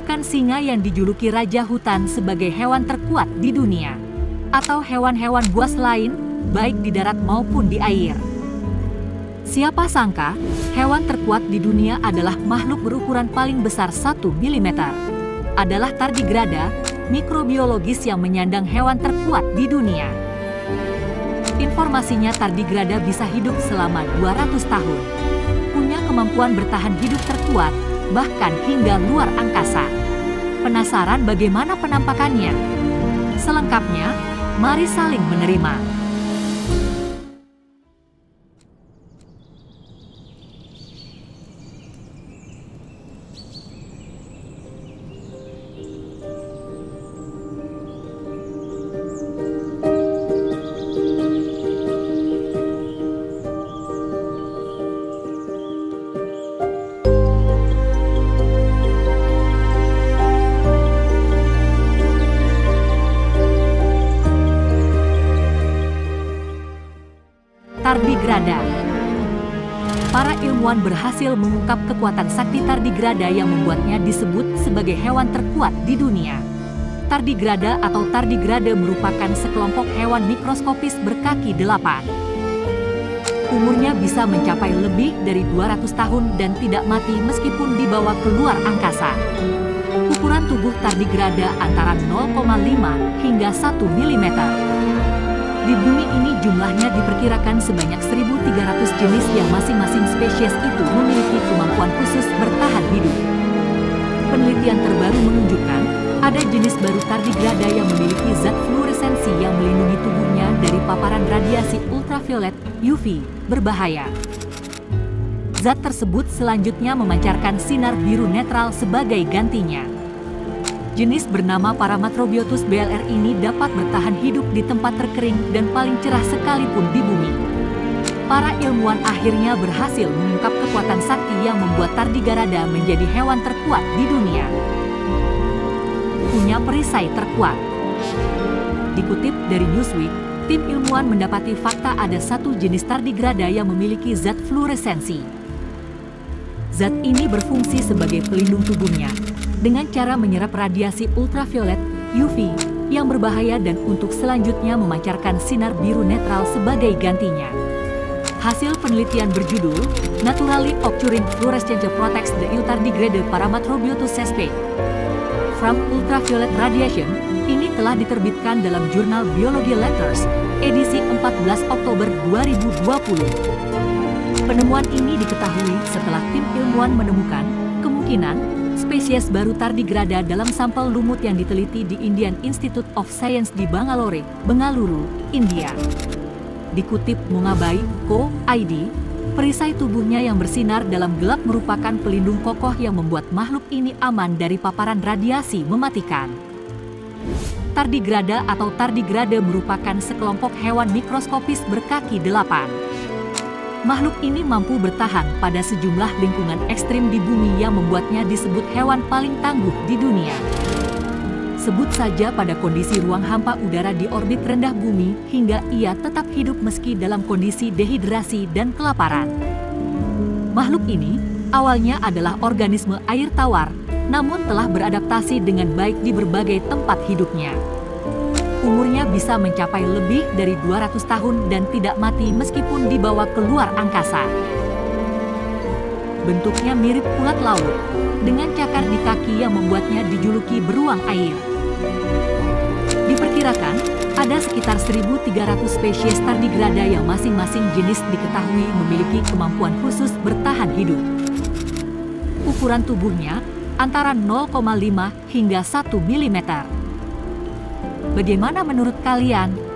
Bahkan singa yang dijuluki raja hutan sebagai hewan terkuat di dunia. Atau hewan-hewan buas lain, baik di darat maupun di air. Siapa sangka, hewan terkuat di dunia adalah makhluk berukuran paling besar 1 mm. Adalah tardigrada, mikrobiologis yang menyandang hewan terkuat di dunia. Informasinya tardigrada bisa hidup selama 200 tahun. Punya kemampuan bertahan hidup terkuat, bahkan hingga luar angkasa. Penasaran bagaimana penampakannya? Selengkapnya, mari saling menerima. Tardigrada. Para ilmuwan berhasil mengungkap kekuatan sakti tardigrada yang membuatnya disebut sebagai hewan terkuat di dunia. Tardigrada atau tardigrade merupakan sekelompok hewan mikroskopis berkaki 8. Umurnya bisa mencapai lebih dari 200 tahun dan tidak mati meskipun dibawa keluar angkasa. Ukuran tubuh tardigrada antara 0,5 hingga 1 mm. Di bumi ini jumlahnya diperkirakan sebanyak 1.300 jenis yang masing-masing spesies itu memiliki kemampuan khusus bertahan hidup. Penelitian terbaru menunjukkan ada jenis baru tardigrada yang memiliki zat fluoresensi yang melindungi tubuhnya dari paparan radiasi ultraviolet (UV) berbahaya. Zat tersebut selanjutnya memancarkan sinar biru netral sebagai gantinya. Jenis bernama Paramatrobiotus BLR ini dapat bertahan hidup di tempat terkering dan paling cerah sekalipun di bumi. Para ilmuwan akhirnya berhasil mengungkap kekuatan sakti yang membuat tardigrada menjadi hewan terkuat di dunia. Punya perisai terkuat. Dikutip dari Newsweek, tim ilmuwan mendapati fakta ada satu jenis tardigrada yang memiliki zat fluoresensi. Zat ini berfungsi sebagai pelindung tubuhnya dengan cara menyerap radiasi ultraviolet (UV) yang berbahaya dan untuk selanjutnya memancarkan sinar biru netral sebagai gantinya. Hasil penelitian berjudul Naturally Occurring Fluorescence Protects the Tardigrade Paramatrobiotus sp. from Ultraviolet Radiation ini telah diterbitkan dalam jurnal Biology Letters edisi 14 Oktober 2020. Penemuan ini diketahui setelah tim ilmuwan menemukan kemungkinan spesies baru tardigrada dalam sampel lumut yang diteliti di Indian Institute of Science di Bangalore, Bengaluru, India. Dikutip Mongabai.co.id, perisai tubuhnya yang bersinar dalam gelap merupakan pelindung kokoh yang membuat makhluk ini aman dari paparan radiasi mematikan. Tardigrada atau tardigrade merupakan sekelompok hewan mikroskopis berkaki 8. Makhluk ini mampu bertahan pada sejumlah lingkungan ekstrim di bumi yang membuatnya disebut hewan paling tangguh di dunia. Sebut saja pada kondisi ruang hampa udara di orbit rendah bumi hingga ia tetap hidup meski dalam kondisi dehidrasi dan kelaparan. Makhluk ini awalnya adalah organisme air tawar, namun telah beradaptasi dengan baik di berbagai tempat hidupnya. Umurnya bisa mencapai lebih dari 200 tahun dan tidak mati meskipun dibawa keluar angkasa. Bentuknya mirip ulat laut, dengan cakar di kaki yang membuatnya dijuluki beruang air. Diperkirakan, ada sekitar 1.300 spesies tardigrada yang masing-masing jenis diketahui memiliki kemampuan khusus bertahan hidup. Ukuran tubuhnya antara 0,5 hingga 1 mm. Bagaimana menurut kalian?